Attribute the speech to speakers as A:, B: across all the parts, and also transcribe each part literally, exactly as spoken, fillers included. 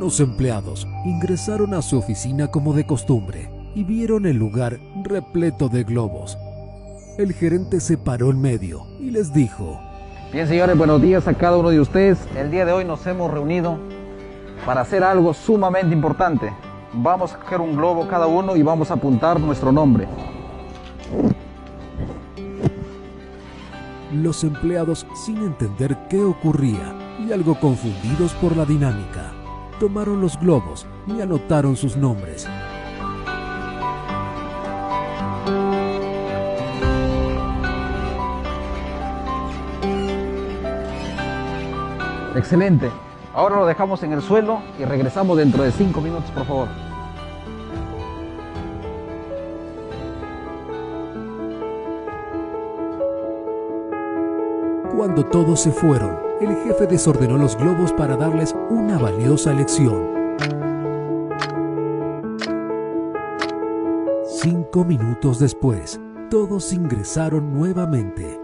A: Unos empleados ingresaron a su oficina como de costumbre y vieron el lugar repleto de globos. El gerente se paró en medio y les dijo:
B: Bien, señores, buenos días a cada uno de ustedes. El día de hoy nos hemos reunido para hacer algo sumamente importante. Vamos a coger un globo cada uno y vamos a apuntar nuestro nombre.
A: Los empleados, sin entender qué ocurría y algo confundidos por la dinámica, tomaron los globos y anotaron sus nombres.
B: Excelente. Ahora lo dejamos en el suelo y regresamos dentro de cinco minutos, por favor.
A: Cuando todos se fueron, el jefe desordenó los globos para darles una valiosa lección. Cinco minutos después, todos ingresaron nuevamente.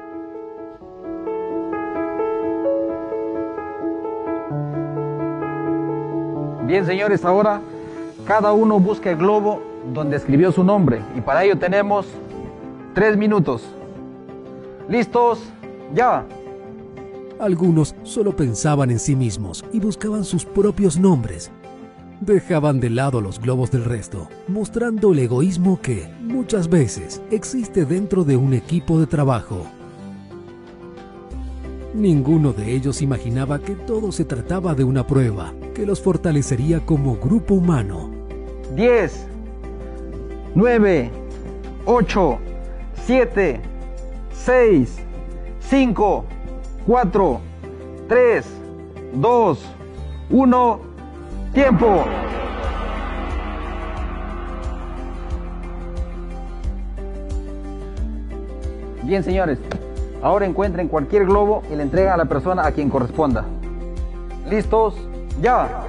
B: Bien, señores, ahora cada uno busca el globo donde escribió su nombre y para ello tenemos tres minutos. ¿Listos? ¡Ya!
A: Algunos solo pensaban en sí mismos y buscaban sus propios nombres. Dejaban de lado los globos del resto, mostrando el egoísmo que, muchas veces, existe dentro de un equipo de trabajo. Ninguno de ellos imaginaba que todo se trataba de una prueba que los fortalecería como grupo humano.
B: diez, nueve, ocho, siete, seis, cinco, cuatro, tres, dos, uno, ¡tiempo! Bien, señores, ahora encuentren cualquier globo y le entregan a la persona a quien corresponda. ¿Listos? ¡Ya!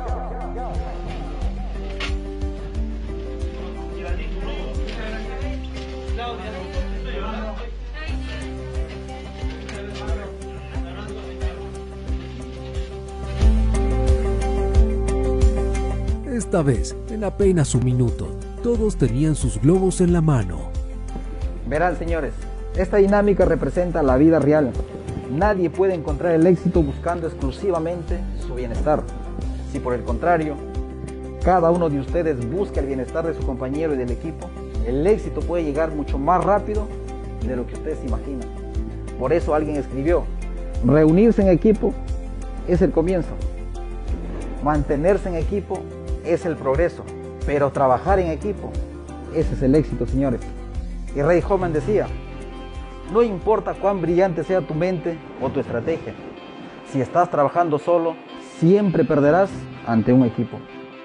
A: Esta vez, en apenas un minuto, todos tenían sus globos en la mano.
B: Verán, señores, esta dinámica representa la vida real. Nadie puede encontrar el éxito buscando exclusivamente su bienestar. Si por el contrario, cada uno de ustedes busca el bienestar de su compañero y del equipo, el éxito puede llegar mucho más rápido de lo que ustedes imaginan. Por eso alguien escribió: reunirse en equipo es el comienzo. Mantenerse en equipo es el progreso. Pero trabajar en equipo, ese es el éxito, señores. Y Ray Hoffman decía: no importa cuán brillante sea tu mente o tu estrategia, si estás trabajando solo, siempre perderás ante un equipo.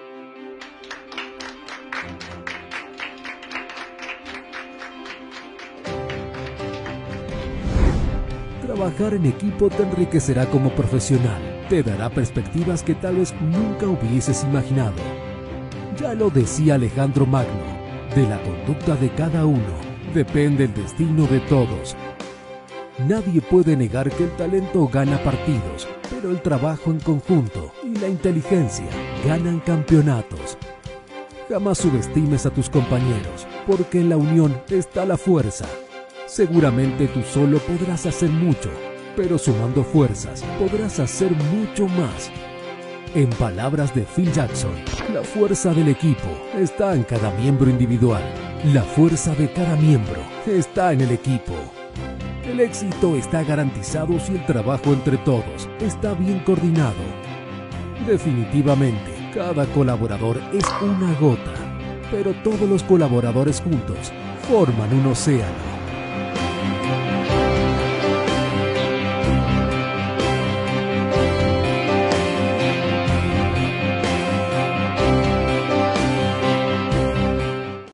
A: Trabajar en equipo te enriquecerá como profesional, te dará perspectivas que tal vez nunca hubieses imaginado. Ya lo decía Alejandro Magno: de la conducta de cada uno depende el destino de todos. Nadie puede negar que el talento gana partidos, pero el trabajo en conjunto y la inteligencia ganan campeonatos. Jamás subestimes a tus compañeros, porque en la unión está la fuerza. Seguramente tú solo podrás hacer mucho, pero sumando fuerzas podrás hacer mucho más. En palabras de Phil Jackson, la fuerza del equipo está en cada miembro individual. La fuerza de cada miembro está en el equipo. El éxito está garantizado si el trabajo entre todos está bien coordinado. Definitivamente, cada colaborador es una gota, pero todos los colaboradores juntos forman un océano.